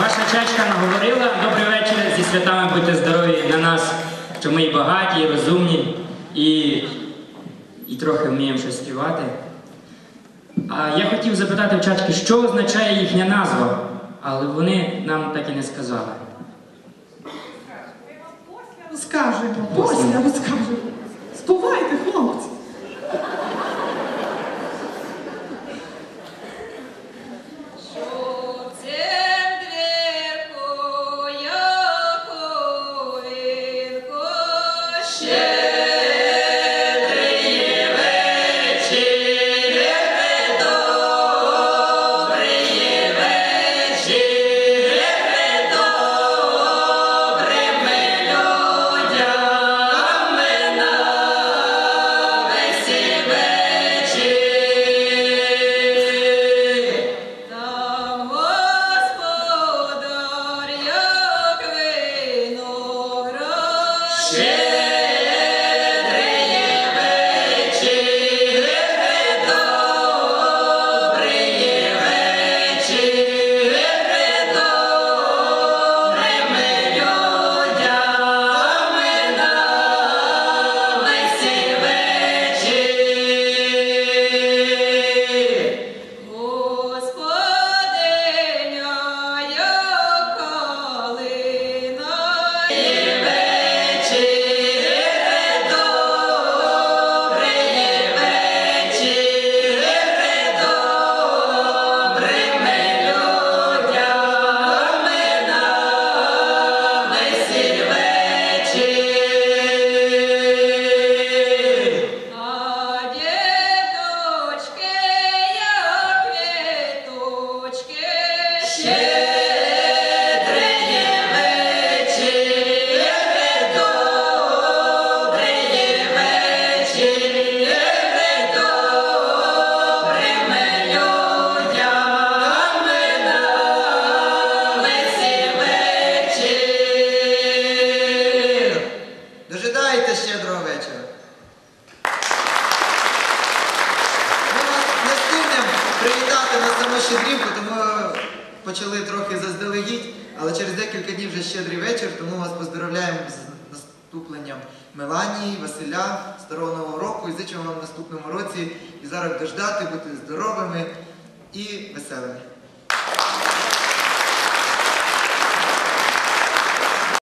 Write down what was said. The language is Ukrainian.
Ваша чачка наговорила. Добрий вечір, зі святами, будьте здорові на нас, що ми і багаті, і розумні, і трохи вміємо щось співати. А я хотів запитати в чачки, що означає їхня назва, але вони нам так і не сказали. Розкажемо, після розкажемо. Співайте, хлопці. Дожидайте щедрого вечора. Ми вас не встигнемо привітати на саму щедрівку, тому почали трохи заздалегідь, але через декілька днів вже щедрий вечір, тому вас поздоровляємо з наступленням Меланії, Василя, Старого Нового року і зичимо вам в наступному році і зараз дождати, бути здоровими і веселими.